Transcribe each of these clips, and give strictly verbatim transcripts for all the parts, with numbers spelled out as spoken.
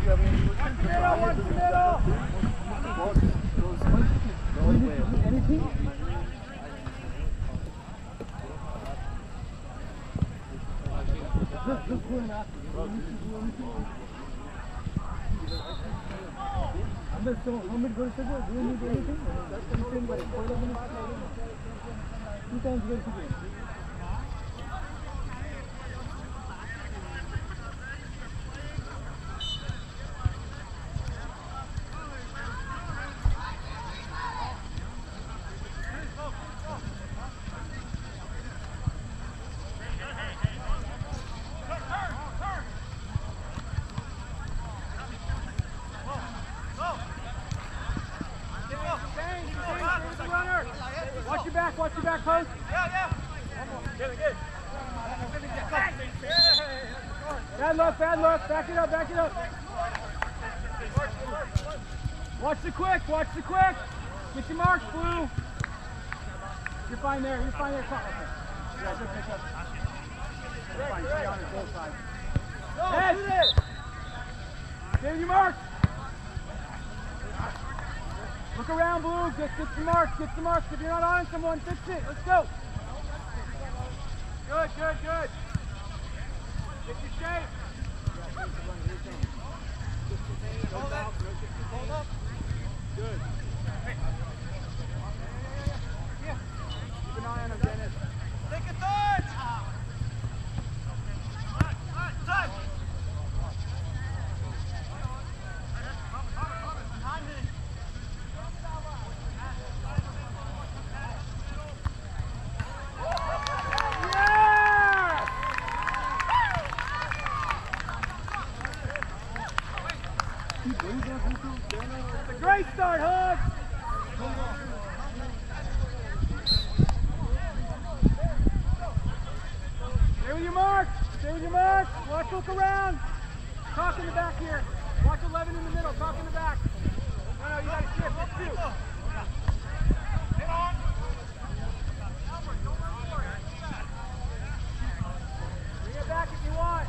Two times go to Watch your back, watch your back, post. Yeah, yeah. Good, good. Bad look, bad look. Back it up, back it up. Watch the quick, watch the quick. Get your marks, Blue. You're fine there, you're fine there. Okay. Yeah, good pick up. You're fine, stay on it, both sides. Head. Get your marks. Look around, Blue. Get, get some marks. Get some marks. If you're not on someone, fix it. Let's go. Good, good, good. Get your shape. Hold up. Hold up. Good. Keep an eye on him, Dennis. Take a touch. Time. Great start, Hug! Stay with your mark! Stay with your mark! Watch, look around! Talk in the back here. Watch eleven in the middle. Talk in the back. No, no, you gotta shift. Let's two. Hit on! Bring it back if you want.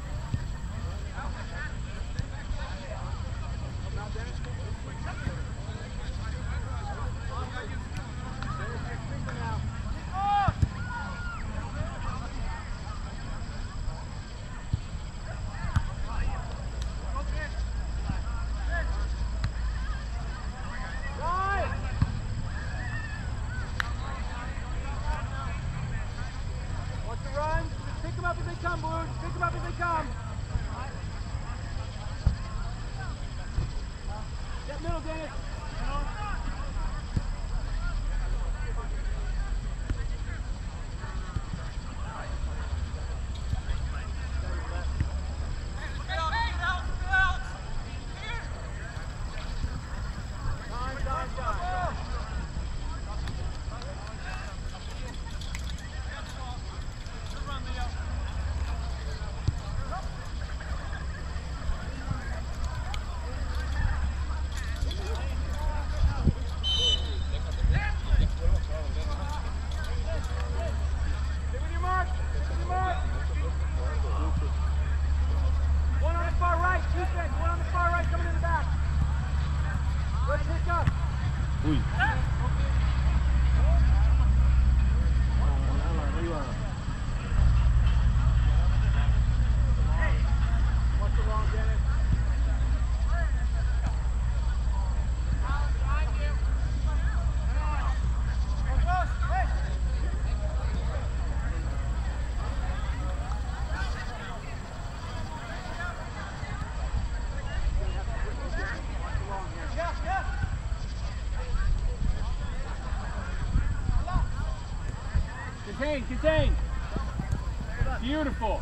Contain, contain. Beautiful.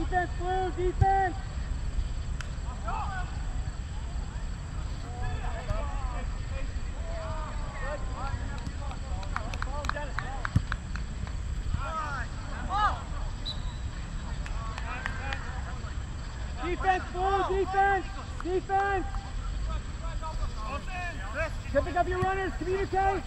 Defense, Blue, defense! Defense, Blue, defense! Defense! Pick up your runners, communicate!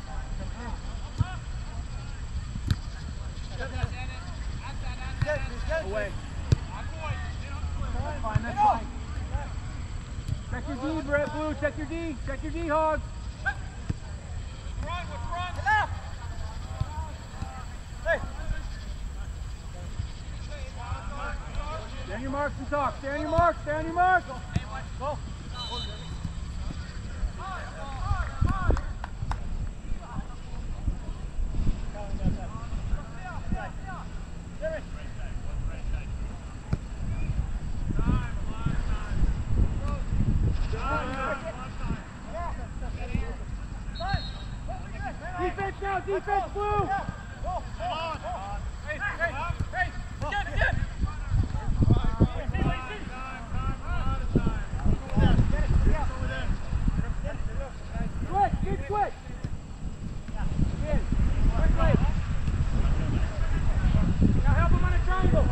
Away. That's fine, that's fine. Check your D, Brett, Blue, check your D. Check your D, Hogs. Stay on your marks and talk. Stay on your marks. Stay on your marks. Go. Defense now, defense, Blue. Hey, hey, hey, get, get. Quick, get quick. In, quickly. Now help him on a triangle.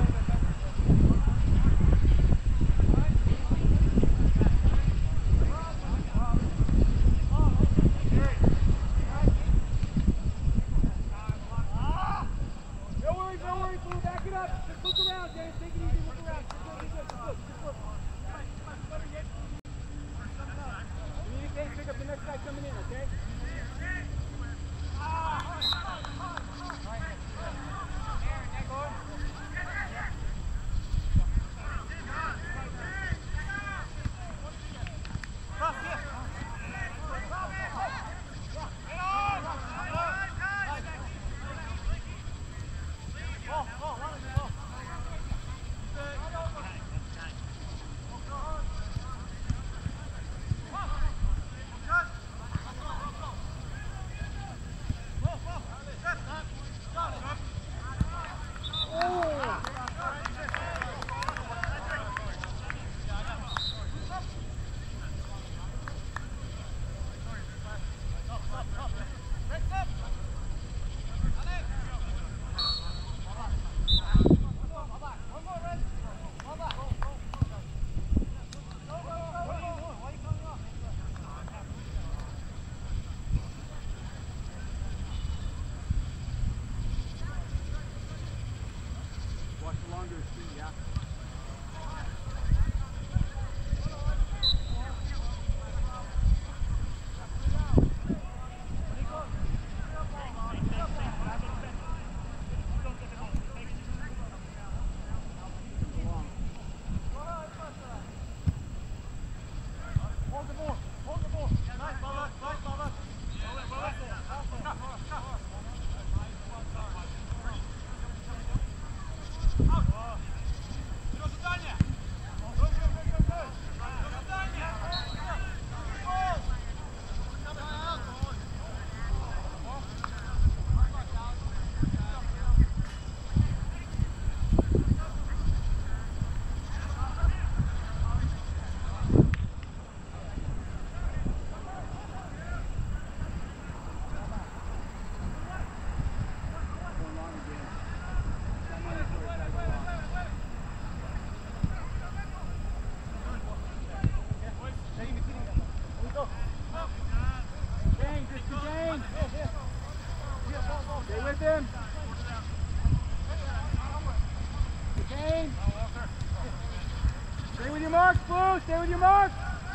Stay with your marks, Blue. Stay with your marks.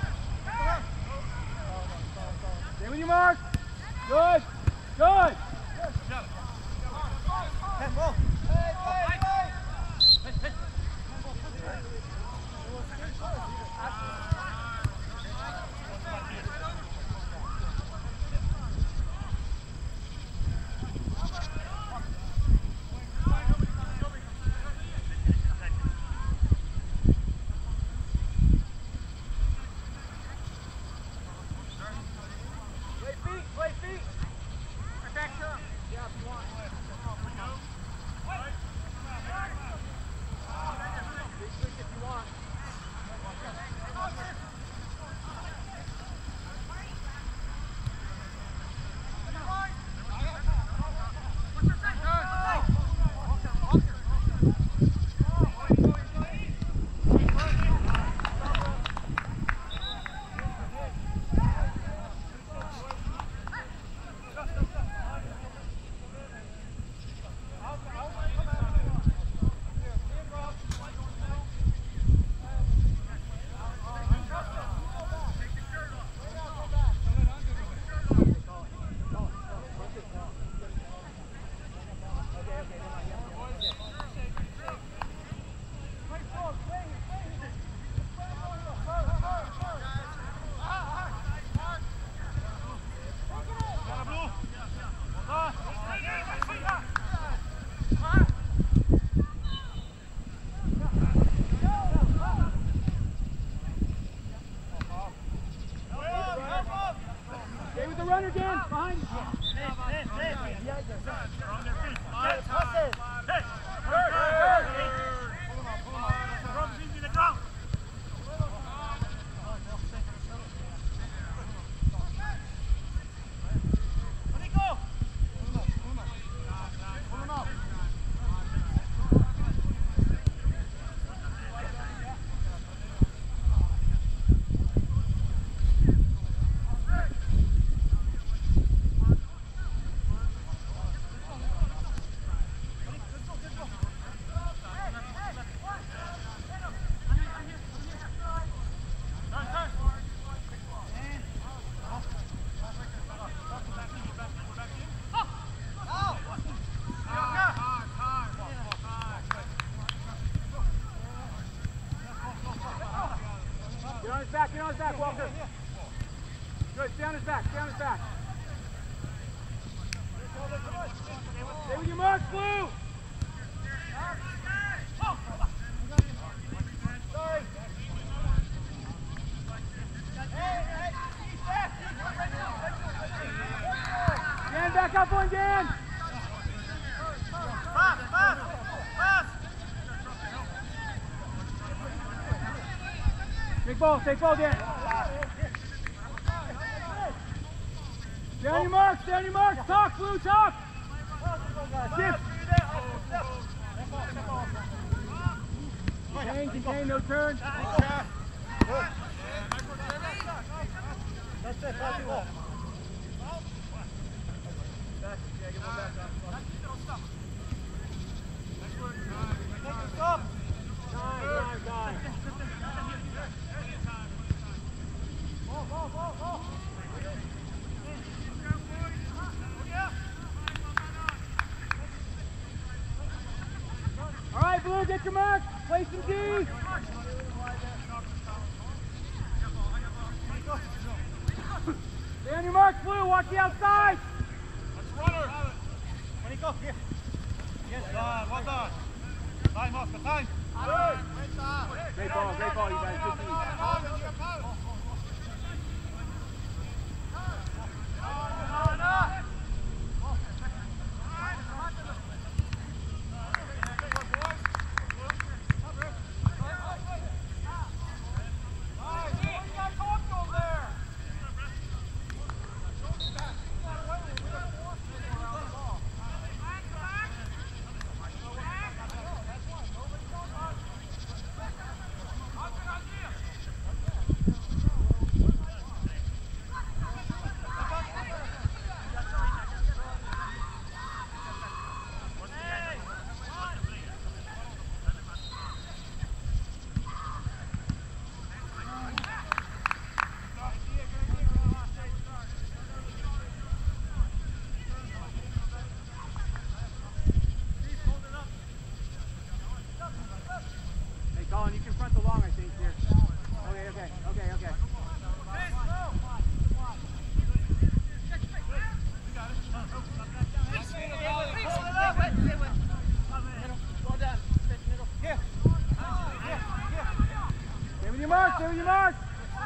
Stay with your marks. Good. Good. Play feet. Play feet. Back up. his back, Walker. Good, stay on his back, stay on his back. Stay with your marks, Blue! Sorry. Dan, back up one, Dan! Pass, pass, pass! Take ball, take ball, Dan. Stay on your mark, stay on your mark. Talk, Blue, talk. Shift. Contain, contain, no turn. That's it, pass it off. Stop! Time, time, time. All right, Blue, get your mark. Play some D. Stay on your mark, Blue. Watch the outside. Let's runner. When he goes here. Yes, done. Well done. Time, Oscar. Time. Great ball, great ball, you guys. Good team. Colin, you confront the long, I think, here. Okay, okay, okay, okay. Stay with your mark, stay with your mark.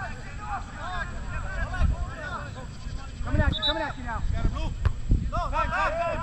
Coming at you, coming at you now. Got a blue. Go, time, time, time.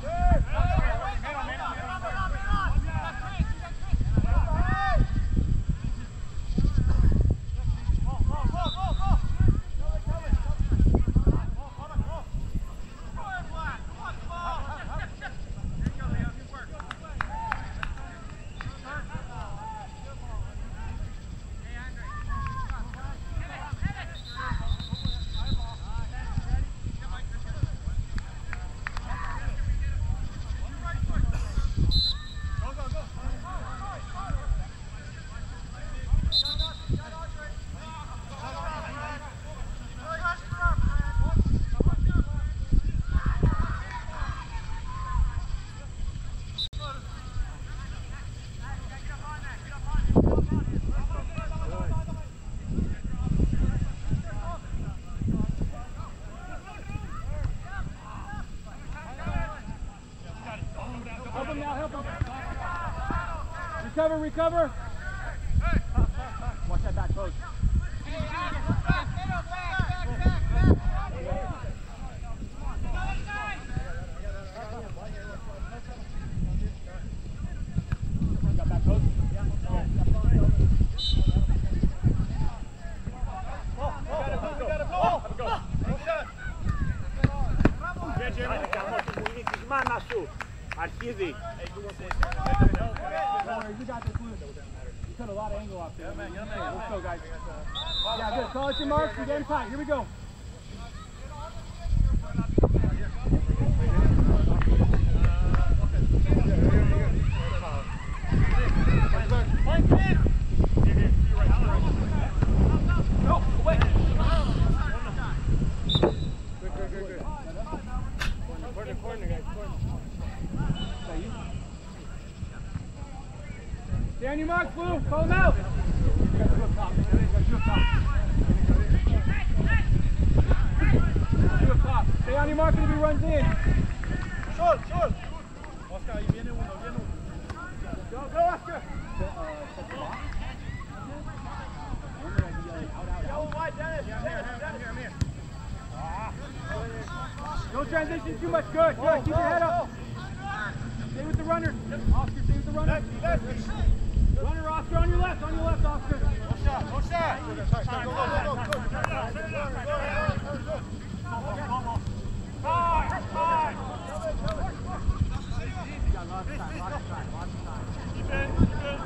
Recover, recover. Watch that back post. Got back post? Αρχίδη. You got this, Blue. You cut a lot of angle off there. Yeah, man. Yeah, man. Let's go, guys. Yeah, good. Call it your marks. We're getting tight. Here we go. No, wait. Good, good, good, good. Corner, corner, guys, corner. Stay on your marks, Blue. Call him out. You got two up top. You got two up top. Do it top. Stay on your mark and if he runs in. Sol, Sol. Oscar, ahí viene uno, viene uno. Go, go, Oscar. Go wide, Dennis. Yeah, I'm here, I'm here, I'm here. Don't transition too much. Good, good. Keep your head up. Stay with the runner. Oscar, stay with the runner. Lefty, lefty. Runner, Oscar, on your left, on your left, Oscar. No shot, no shot. Go, go, go, go, go. Five, five. You got lots of time, lots of time, lots of time. Defense, defense.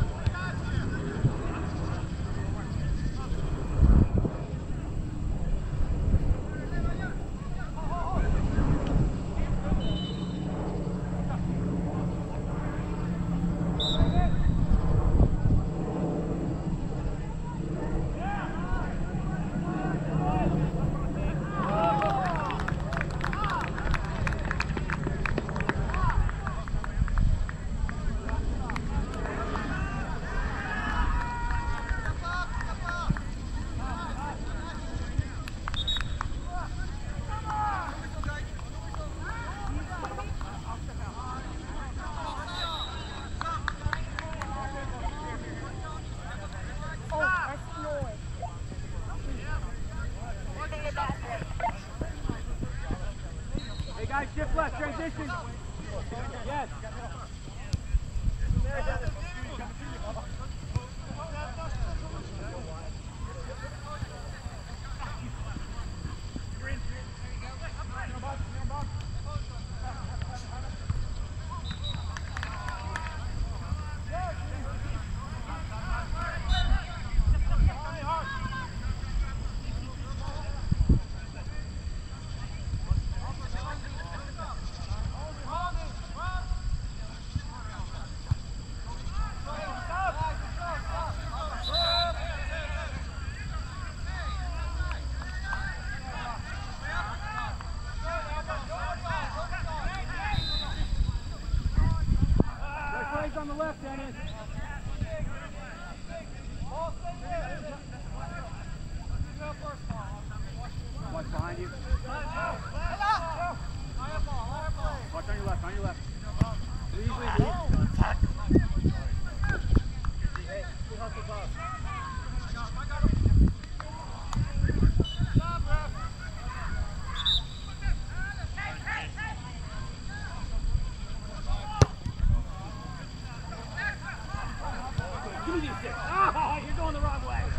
Hey guys, shift left, transition. Yes. On the left, Dennis. Watch behind you. Watch on your left, on your left. Leave, leave, leave. Oh, you're going the wrong way.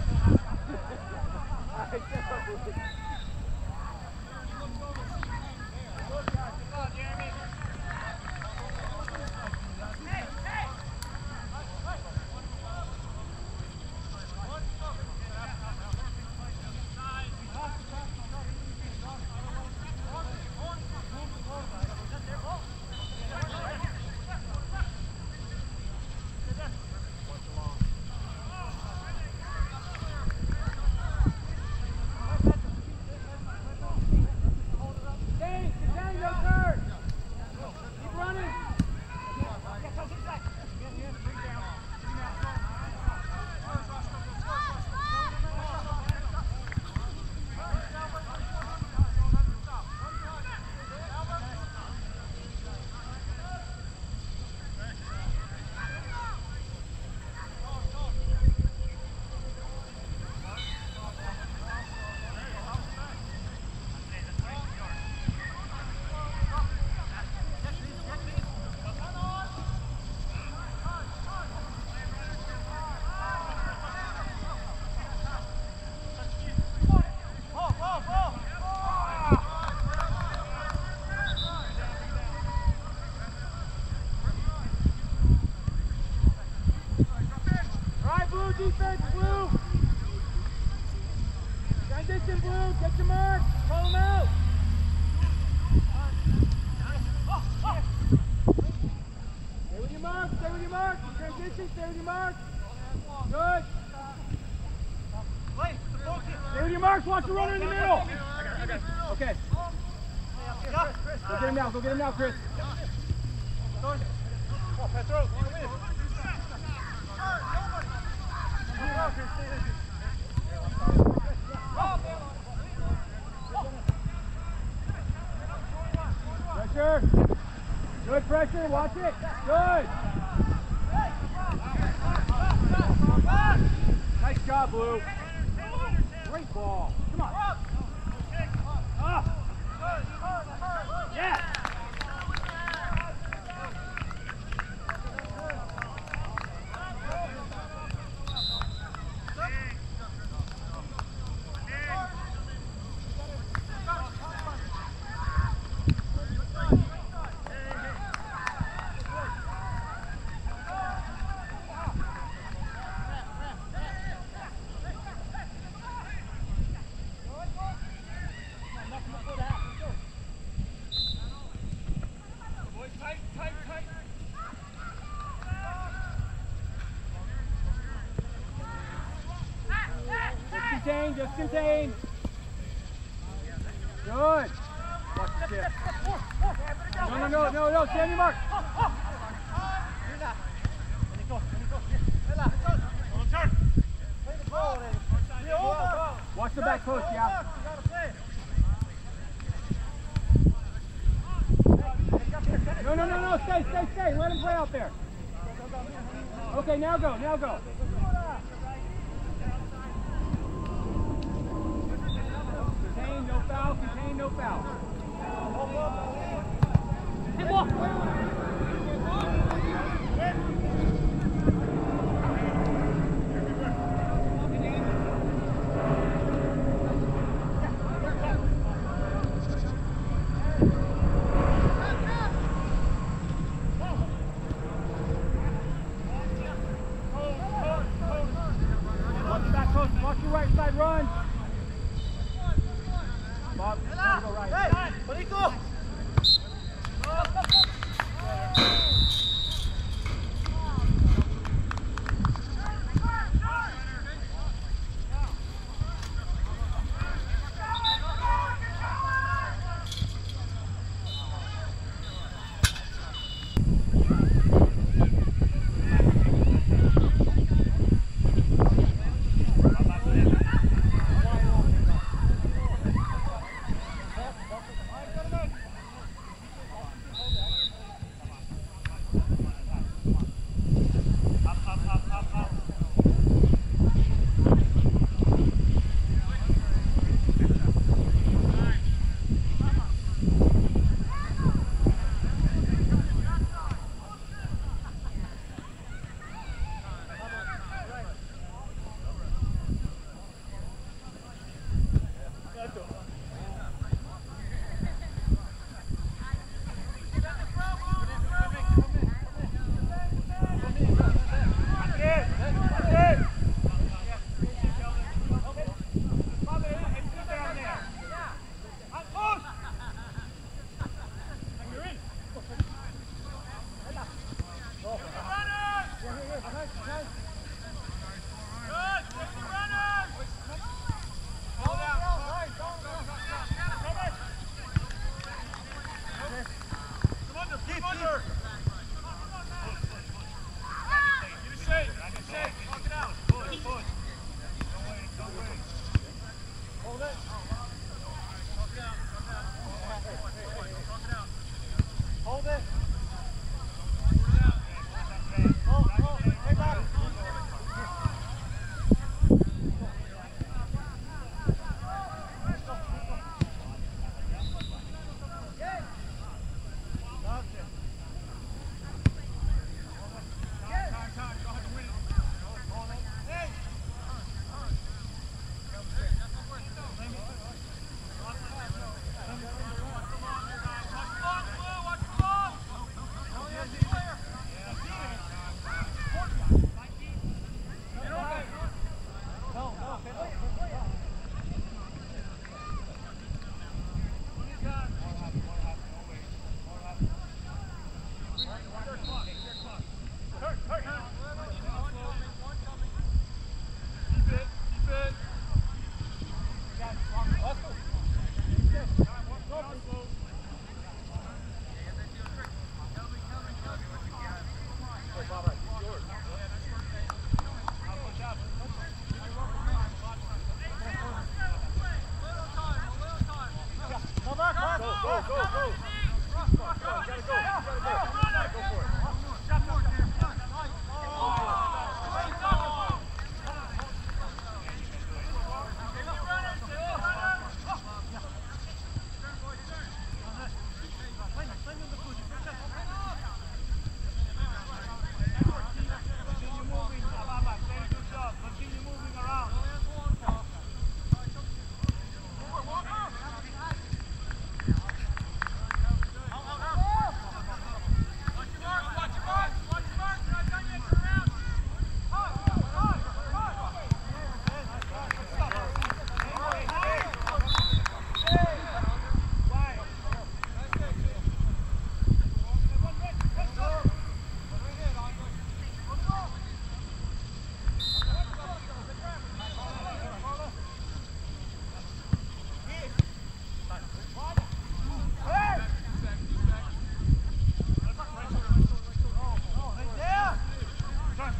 Defense, Blue! Transition, Blue! Get your mark! Call him out! Stay with your mark! Stay with your mark! Transition, stay with your mark! Good! Stay with your marks! Watch the runner in the middle! Okay. Go get him now, go get him now, Chris. Oh, Petro, come in. Oh, watch it. Good. Nice job, Blue. Great ball. Come on. Up. Yeah. Contain, just contain. Good. Watch the tip. No, no, no, no, no, stand your mark. Watch the back post, yeah. No, no, no, no, stay, stay, stay. Let him play out there. Okay, now go, now go. Contain, no foul, contain, no foul. Hey, walk. Watch the back post, watch your right side run. Bob, go right. Hey, Bonito!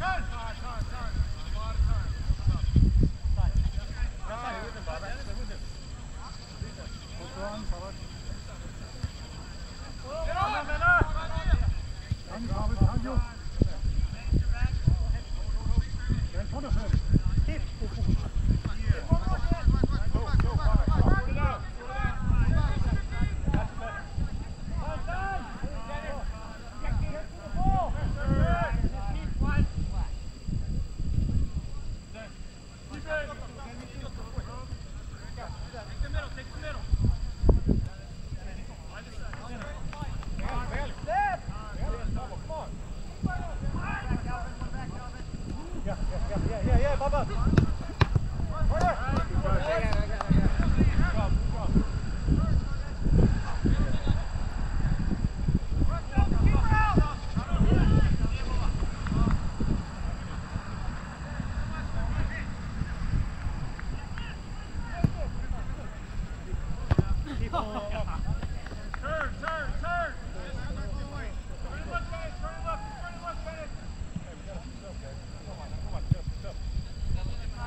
Come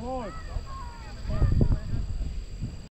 on.